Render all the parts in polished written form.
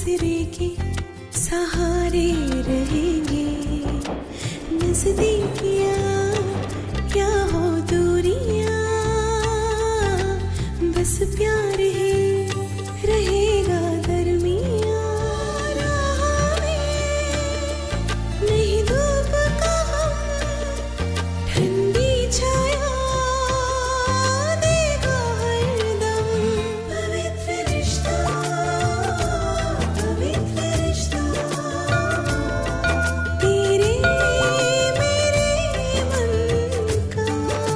दूसरे के सहारे रहेंगे। नजदीकियां क्या हो दूरियां, बस प्यार ही रहेगा दरमियां। राह में नहीं धूप का ठंडी छाया देगा हरदम। पवित्र रिश्ता, पवित्र रिश्ता, तेरे मेरे मन का।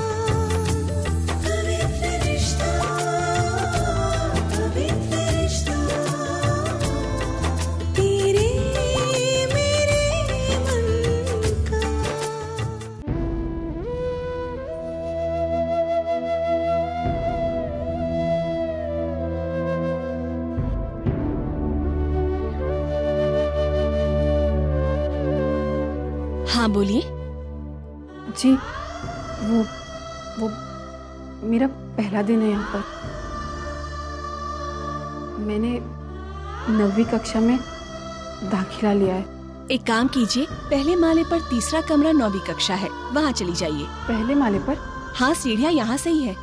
पवित्र रिश्ता, पवित्र रिश्ता, तेरे मेरे मन का। हाँ बोलिए। जी वो मेरा पहला दिन है यहाँ पर। मैंने 9वीं कक्षा में दाखिला लिया है। एक काम कीजिए, पहले माले पर तीसरा कमरा 9वीं कक्षा है, वहाँ चली जाइए। पहले माले पर? हाँ, सीढ़ियाँ यहाँ से ही है।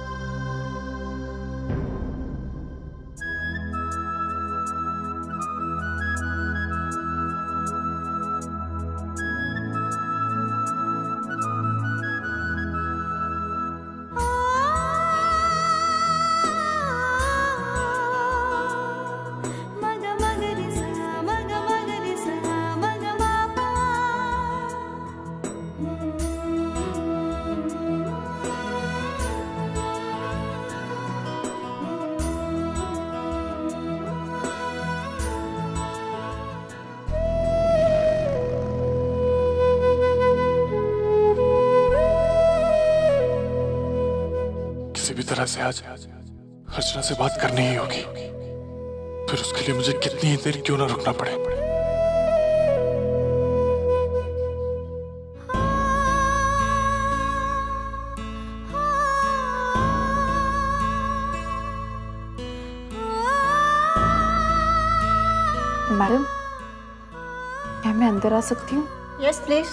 किसी भी तरह से आज अर्चना से बात करनी ही होगी, फिर उसके लिए मुझे कितनी ही देर क्यों ना रुकना पड़े। मैडम, क्या मैं अंदर आ सकती हूँ? Yes please.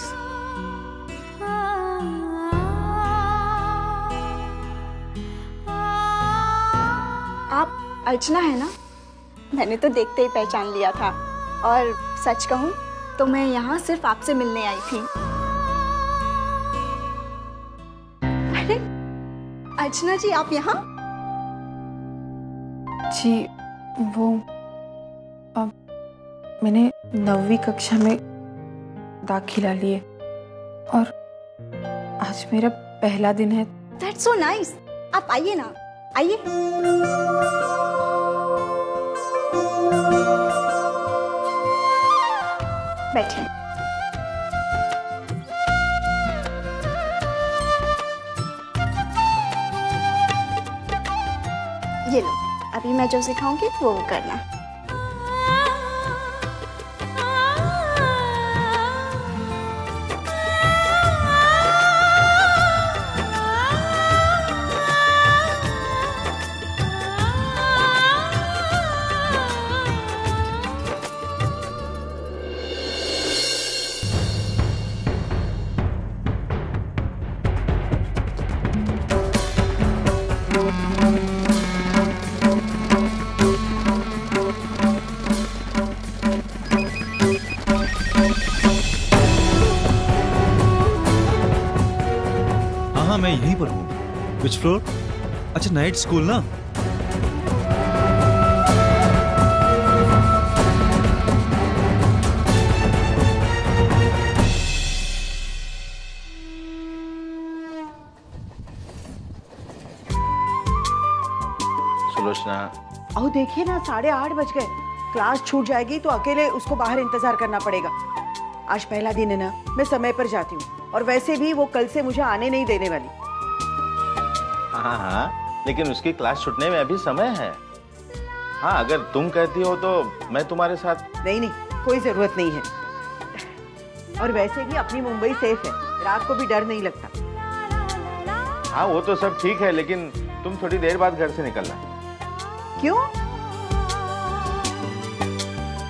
आप अर्चना है ना? मैंने तो देखते ही पहचान लिया था, और सच कहूँ तो मैं यहाँ सिर्फ आपसे मिलने आई थी। अरे अर्चना जी, आप यहाँ? जी वो मैंने 9वीं कक्षा में दाखिला लिए और आज मेरा पहला दिन है। That's so nice। आप आइए ना, आइए। बैठिए। ये लो, अभी मैं जो सिखाऊंगी वो करना। हाँ, मैं यहीं पर हूँ। Which floor? अच्छा, नाइट स्कूल ना? सुलोचना, आओ देखिए ना, 8:30 बज गए। क्लास छूट जाएगी तो अकेले उसको बाहर इंतजार करना पड़ेगा। आज पहला दिन है ना, मैं समय पर जाती हूँ, और वैसे भी वो कल से मुझे आने नहीं देने वाली। हाँ हाँ, लेकिन उसकी क्लास छूटने में अभी समय है। हाँ, अगर तुम कहती हो तो मैं तुम्हारे साथ। नहीं नहीं, कोई जरूरत नहीं है। और वैसे भी अपनी मुंबई सेफ है, रात को भी डर नहीं लगता। हाँ, वो तो सब ठीक है, लेकिन तुम थोड़ी देर बाद घर से निकलना। क्यों?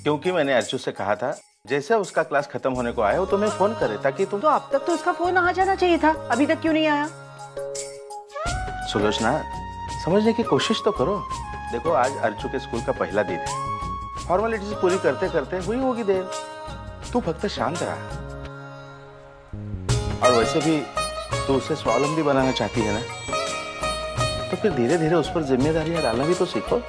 क्योंकि मैंने अर्चू से कहा था जैसे उसका क्लास खत्म होने को आया वो तुम्हें फोन करे ताकि तुम। तो अब तक तो उसका फोन आ जाना चाहिए था, अभी तक क्यों नहीं आया? सुलोचना, समझने की कोशिश तो करो। देखो आज अर्चू के स्कूल का पहला दिन है, फॉर्मेलिटीज पूरी करते करते हुई होगी देर। तू फक्त शांत रहा। और वैसे भी तू उसे स्वावलंबी बनाना चाहती है ना, तो फिर धीरे धीरे उस पर जिम्मेदारियां डालना भी तो सीखो।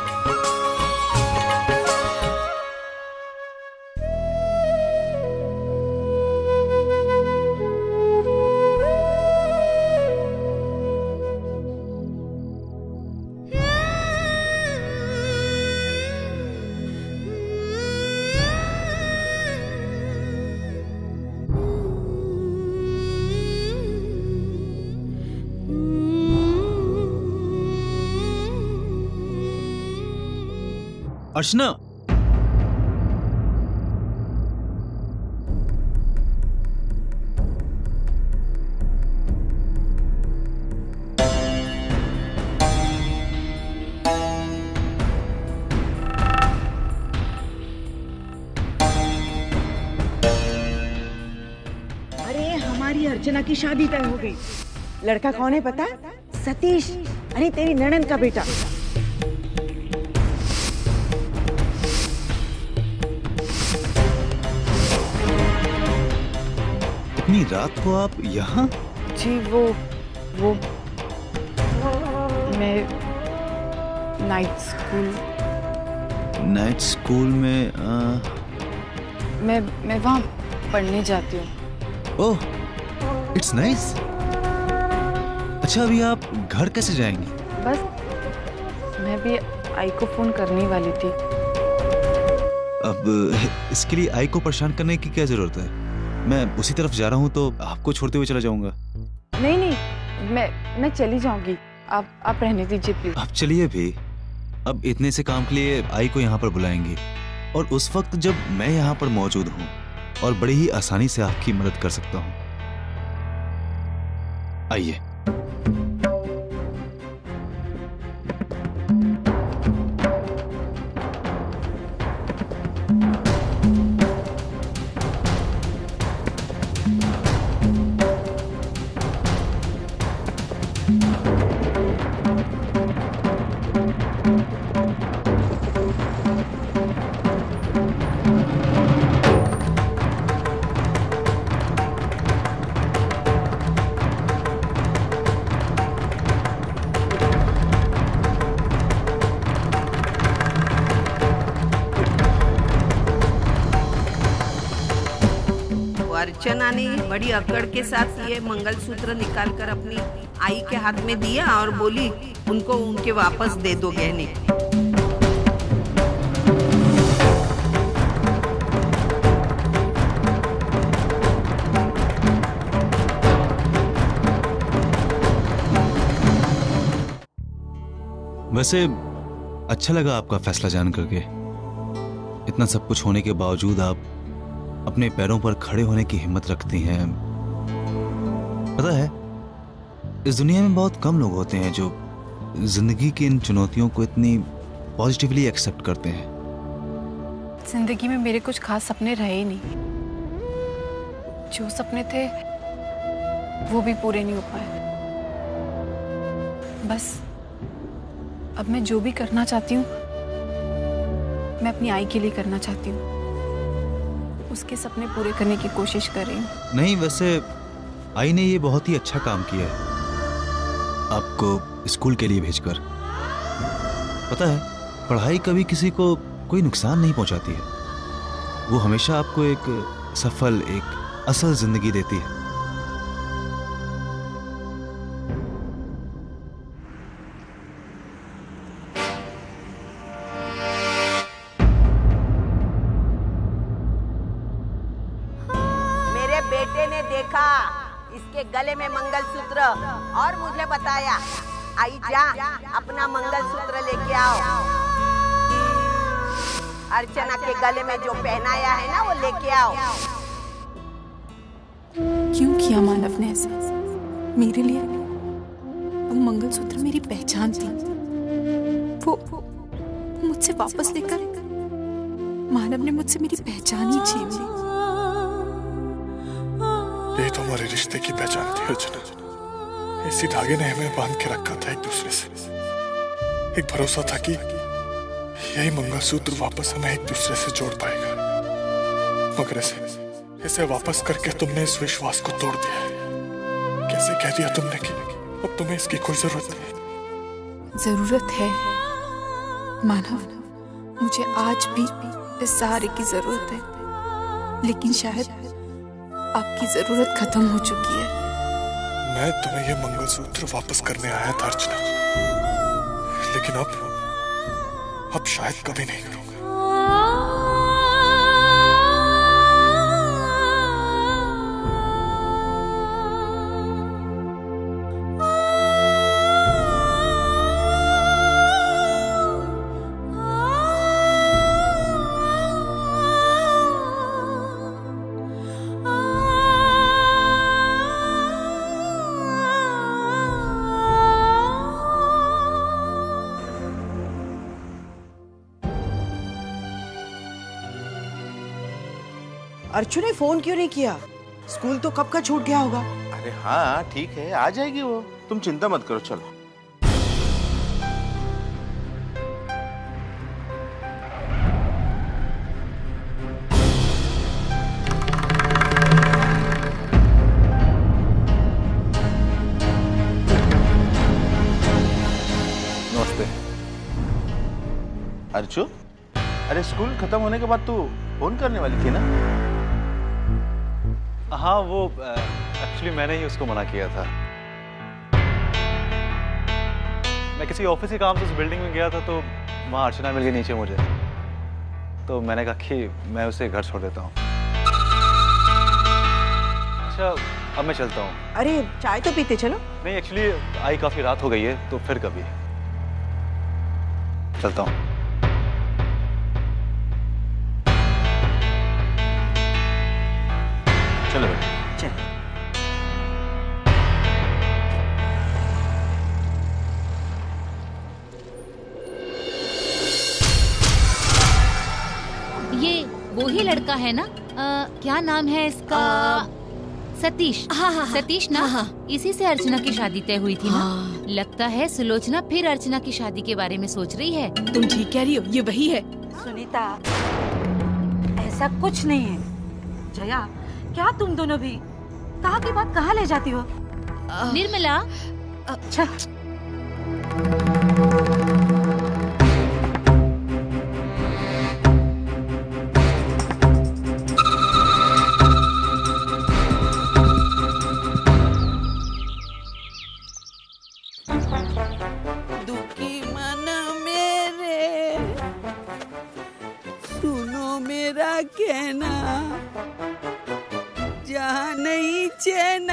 अर्चना, अरे हमारी अर्चना की शादी तय हो गई। लड़का कौन है पता? सतीश, अरे तेरी ननद का बेटा। इतनी रात को आप यहाँ? जी वो मैं नाइट स्कूल में मैं वहाँ पढ़ने जाती हूँ। Oh, it's nice. अच्छा अभी आप घर कैसे जाएंगी? बस मैं भी आई को फोन करने वाली थी। अब इसके लिए आई को परेशान करने की क्या जरूरत है? मैं उसी तरफ जा रहा हूँ तो आपको छोड़ते हुए चला जाऊंगा। नहीं, मैं चली जाऊंगी। आप रहने दीजिए प्लीज। आप चलिए भी। अब इतने से काम के लिए आई को यहाँ पर बुलाएंगे और उस वक्त जब मैं यहाँ पर मौजूद हूँ और बड़ी ही आसानी से आपकी मदद कर सकता हूँ। आइए। अर्चना ने बड़ी अकड़ के साथ ये मंगलसूत्र निकालकर अपनी आई के हाथ में दिया और बोली उनको उनके वापस दे दो गहने। वैसे अच्छा लगा आपका फैसला जान करके। इतना सब कुछ होने के बावजूद आप अपने पैरों पर खड़े होने की हिम्मत रखती हैं। पता है, इस दुनिया में बहुत कम लोग होते हैं जो जिंदगी की इन चुनौतियों को इतनी पॉजिटिवली एक्सेप्ट करते हैं। जिंदगी में मेरे कुछ खास सपने रहे ही नहीं। जो सपने थे वो भी पूरे नहीं हो पाए। बस अब मैं जो भी करना चाहती हूँ मैं अपनी आई के लिए करना चाहती हूँ। उसके सपने पूरे करने की कोशिश कर रही हूँ। नहीं, वैसे आई ने ये बहुत ही अच्छा काम किया है आपको स्कूल के लिए भेजकर। पता है, पढ़ाई कभी किसी को कोई नुकसान नहीं पहुंचाती है। वो हमेशा आपको एक सफल, एक असल जिंदगी देती है। बेटे ने देखा इसके गले में मंगलसूत्र और मुझे बताया, आई जा अपना मंगलसूत्र लेके आओ। अर्चना के गले में जो पहनाया है ना वो लेके आओ। क्यों किया मानव ने ऐसा मेरे लिए? वो मंगलसूत्र मेरी पहचान थी। वो मुझसे वापस लेकर मानव ने मुझसे मेरी पहचान ही छीन ली। ये तो हमारे रिश्ते की पहचान थी अर्चना। इसी धागे ने हमें बांध के रखा था एक दूसरे से। एक भरोसा था कि यही मंगलसूत्र वापस हमें एक दूसरे से जोड़ पाएगा। मगर इसे वापस करके तुमने इस विश्वास को तोड़ दिया है। कैसे कह दिया तुमने कि अब तुम्हें इसकी कोई जरूरत नहीं। जरूरत है मानव, मुझे आज भी इस सहारे की जरूरत है, लेकिन शायद आपकी जरूरत खत्म हो चुकी है। मैं तुम्हें यह मंगलसूत्र वापस करने आया था अर्चना, लेकिन अब शायद कभी नहीं करूंगा। अर्चू ने फोन क्यों नहीं किया? स्कूल तो कब का छूट गया होगा। अरे हाँ ठीक है, आ जाएगी वो, तुम चिंता मत करो। चलो नमस्ते। अर्चू, अरे स्कूल खत्म होने के बाद तू फोन करने वाली थी ना? हाँ, वो एक्चुअली मैंने ही उसको मना किया था। मैं किसी ऑफिस के काम से उस बिल्डिंग में गया था, तो वहाँ अर्चना मिल गई नीचे मुझे। तो मैंने कहा कि मैं उसे घर छोड़ देता हूँ। अच्छा, अब मैं चलता हूँ। अरे चाय तो पीते चलो। नहीं, एक्चुअली आई काफी रात हो गई है, तो फिर कभी चलता हूँ। चलो चल। ये वो ही लड़का है ना? क्या नाम है इसका? सतीश। हाँ, सतीश ना? हाँ। इसी से अर्चना की शादी तय हुई थी ना? लगता है सुलोचना फिर अर्चना की शादी के बारे में सोच रही है। तुम ठीक कह रही हो, ये वही है। सुनीता, ऐसा कुछ नहीं है। जया, क्या तुम दोनों भी कहाँ की बात कहाँ ले जाती हो? निर्मला, अच्छा दुखी मन मेरे, सुनो मेरा कहना, जहाँ नहीं चैना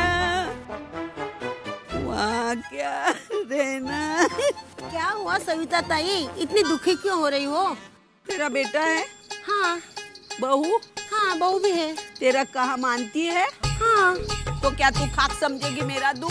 वहाँ क्या रहना। क्या हुआ सविता ताई, इतनी दुखी क्यों हो रही हो? तेरा बेटा है? हाँ। बहू? हाँ, बहू भी है। तेरा कहा मानती है? हाँ। तो क्या तू खाक समझेगी मेरा दुख?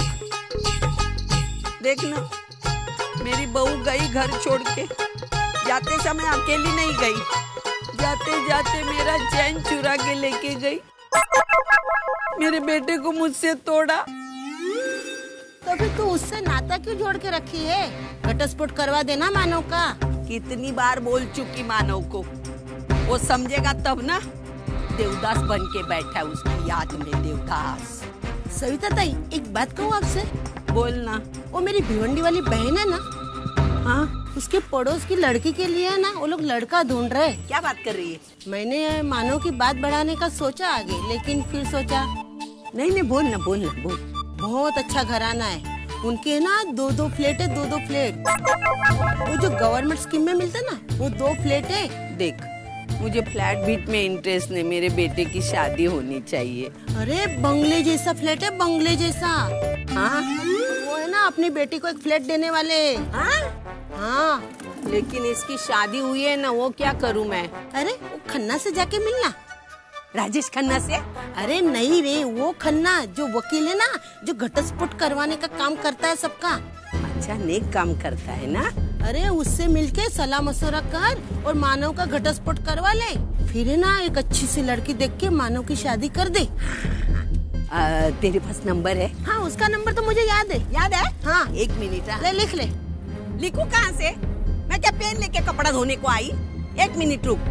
देखना, मेरी बहू गई घर छोड़ के, जाते समय अकेली नहीं गई, जाते जाते मेरा चैन चुरा के लेके गई, मेरे बेटे को मुझसे तोड़ा। तो फिर तू उससे नाता क्यों जोड़ के रखी है? घटस्फोट करवा देना मानव का। कितनी बार बोल चुकी मानव को, वो समझेगा तब ना। देवदास बन के बैठा है उसकी याद में, देवदास। सविता ताई, एक बात कहूँ आपसे? बोलना। वो मेरी भिवंडी वाली बहन है ना? हाँ, उसके पड़ोस की लड़की के लिए है ना, वो लोग लड़का ढूंढ रहे। क्या बात कर रही है? मैंने मानव की बात बढ़ाने का सोचा आगे, लेकिन फिर सोचा नहीं, बोलना बोल। बहुत अच्छा घराना है उनके ना, 2-2 फ्लैट है, 2-2 फ्लैट। वो जो गवर्नमेंट स्कीम में मिलता ना, वो 2 फ्लैट है। देख, मुझे फ्लैट बीट में इंटरेस्ट नहीं, मेरे बेटे की शादी होनी चाहिए। अरे बंगले जैसा फ्लैट है, बंगले जैसा। हाँ, वो है ना, अपनी बेटी को एक फ्लैट देने वाले। हाँ, लेकिन इसकी शादी हुई है ना, वो क्या करूँ मैं? अरे वो खन्ना से जाके मिलना। राजेश खन्ना से? अरे नहीं रे, वो खन्ना जो वकील है ना, जो घटस्फोट करवाने का काम करता है सबका। अच्छा, नेक काम करता है ना? अरे उससे मिलके सलाह मशवरा कर और मानव का घटस्फोट करवा ले। फिर है ना एक अच्छी सी लड़की देख के मानव की शादी कर दे। तेरे पास नंबर है? हाँ उसका नंबर तो मुझे याद है। याद है? हाँ 1 मिनट। ले लिख ले। लिखूं कहाँ से? मैं क्या पेन लेके कपड़ा धोने को आई? 1 मिनट रुक।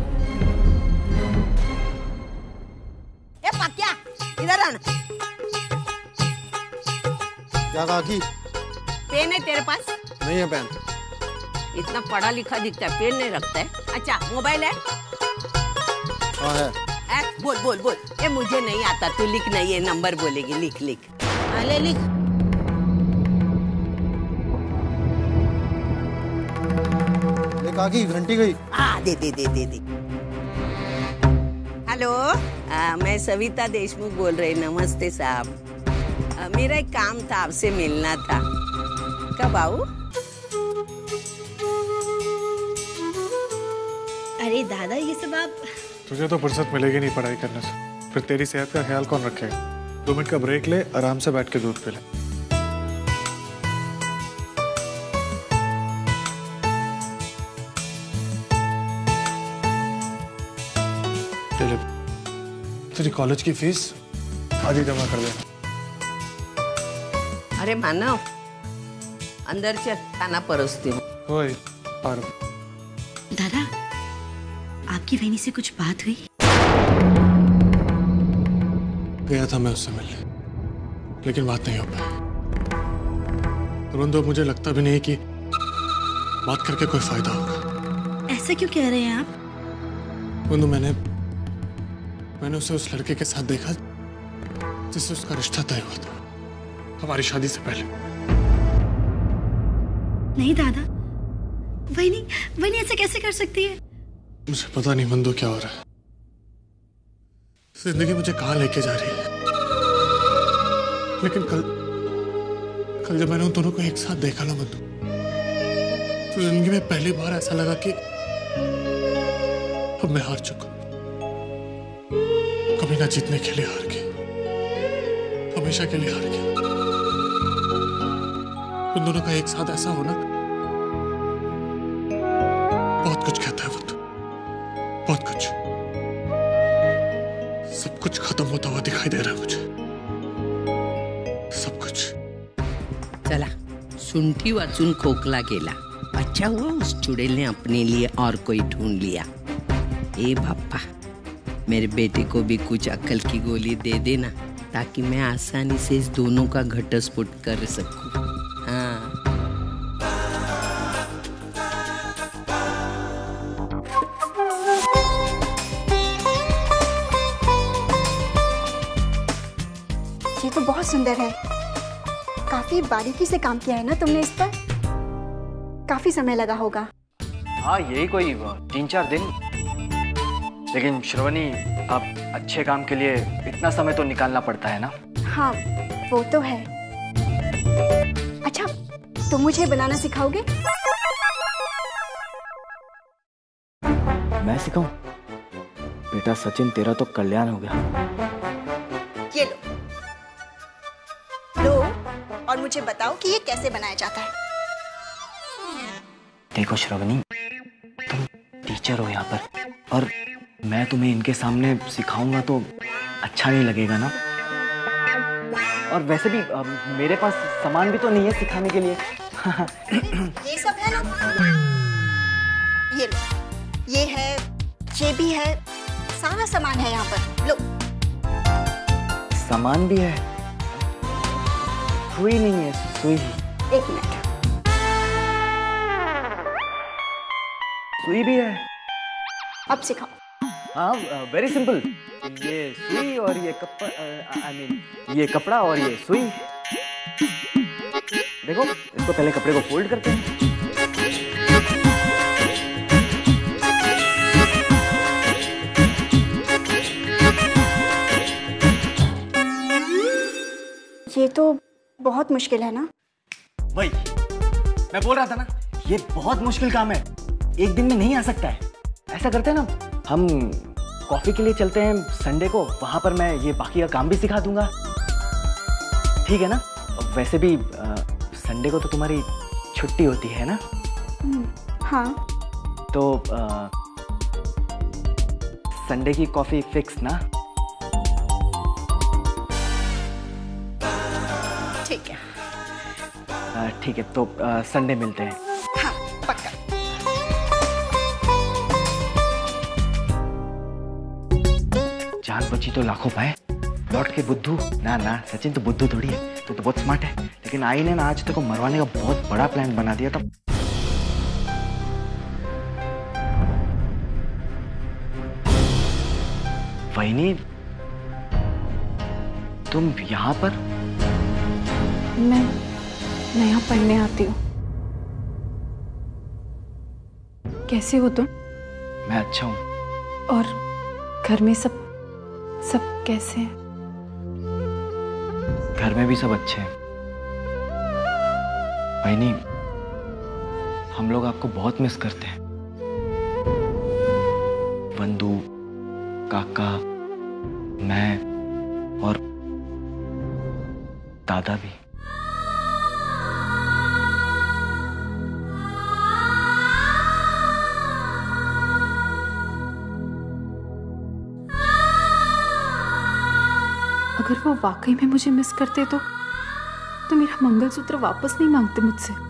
ए पक्या इधर आना। क्या काकी? पेन है तेरे पास? नहीं है पेन। इतना पढ़ा लिखा दिखता है, पेन नहीं रखता है। अच्छा मोबाइल है? हाँ है। बोल बोल बोल। ये मुझे नहीं आता, तू लिख नहीं, ये नंबर बोलेगी। लिख लिख। ले लिख। काकी घंटी गई। दे दे दे दे दे। हेलो, मैं सविता देशमुख बोल रही। नमस्ते साहब, मेरा एक काम था, आपसे मिलना था। कब आऊं? अरे दादा ये सब आप। तुझे तो फुर्सत मिलेगी नहीं पढ़ाई करने से, फिर तेरी सेहत का ख्याल कौन रखेगा? 2 मिनट का ब्रेक ले, आराम से बैठ के दूध पी ले। तेरी कॉलेज की फीस आज ही जमा कर देना। अरे मानव, अंदर चल, खाना परोसती हूँ। दादा आपकी वहीनी से कुछ बात हुई? गया था मैं उससे मिलने, लेकिन बात नहीं हो पाई। परंतु मुझे लगता भी नहीं कि बात करके कोई फायदा होगा। ऐसा क्यों कह रहे हैं आप? परंतु मैंने उसे उस लड़के के साथ देखा जिससे उसका रिश्ता तय हुआ था, हमारी शादी से पहले। नहीं दादा, वहीनी ऐसा कैसे कर सकती है? मुझे पता नहीं मंदू क्या हो रहा है। जिंदगी मुझे कहाँ लेके जा रही है। लेकिन कल जब मैंने उन दोनों को एक साथ देखा ना मंदू, तो जिंदगी में पहली बार ऐसा लगा कि अब मैं हार चुका। कभी ना जीतने के लिए हार गया, हमेशा के लिए हार गया। उन दोनों का एक साथ ऐसा होना बहुत कुछ कहता है। वो तो बहुत कुछ, सब कुछ खत्म होता हुआ दिखाई दे रहा है मुझे, सब कुछ। चला, सुंठी वाचून खोकला गेला। अच्छा हुआ उस चुड़ैल ने अपने लिए और कोई ढूंढ लिया। ए बाप्पा, मेरे बेटे को भी कुछ अक्ल की गोली दे देना, ताकि मैं आसानी से इस दोनों का घटस्फोट कर सकूं। हाँ। ये तो बहुत सुंदर है। काफी बारीकी से काम किया है ना तुमने इस पर? काफी समय लगा होगा। हाँ, यही कोई 3-4 दिन। लेकिन श्रवणी, आप अच्छे काम के लिए इतना समय तो निकालना पड़ता है ना। हाँ वो तो है। अच्छा, तुम मुझे बनाना सिखाओगे? मैं सिखाऊं? बेटा सचिन, तेरा तो कल्याण हो गया। ये लो और मुझे बताओ कि ये कैसे बनाया जाता है। देखो श्रवणी, तुम टीचर हो यहाँ पर, और मैं तुम्हें इनके सामने सिखाऊंगा तो अच्छा नहीं लगेगा ना। और वैसे भी मेरे पास सामान भी तो नहीं है सिखाने के लिए। ये सब है ना, ये लो, ये है, ये भी है, सारा सामान है यहाँ पर। लो। सामान भी है, सुई नहीं है, सुई। 1 मिनट। सुई भी है। अब सिखाओ। हाँ, वेरी सिंपल। ये सुई और ये ये कपड़ा और ये सुई। देखो, इसको पहले कपड़े को फोल्ड करते हैं। ये तो बहुत मुश्किल है ना? वही मैं बोल रहा था ना, ये बहुत मुश्किल काम है, एक दिन में नहीं आ सकता है। ऐसा करते हैं ना, हम कॉफी के लिए चलते हैं संडे को, वहां पर मैं ये बाकी का काम भी सिखा दूंगा, ठीक है ना? वैसे भी संडे को तो तुम्हारी छुट्टी होती है ना? हाँ। तो संडे की कॉफी फिक्स ना? ठीक है। ठीक है, तो संडे मिलते हैं। हाँ, पक्का। जान बची तो लाखों पाए, लौट के बुद्धू। ना ना सचिन, तो बुद्धू थोड़ी है, तू तो बहुत स्मार्ट है। लेकिन आई ने ना आज तेरे को मरवाने का बहुत बड़ा प्लान बना दिया था। वहीनी, तुम यहाँ पर? मैं यहाँ पढ़ने आती हूँ। कैसे हो तुम? मैं अच्छा हूँ। और घर में सब कैसे हैं? घर में भी सब अच्छे हैं। वहीनी, हम लोग आपको बहुत मिस करते हैं। वंदू, काका, मैं और दादा भी। अगर वो वाकई में मुझे मिस करते तो मेरा मंगलसूत्र वापस नहीं मांगते मुझसे।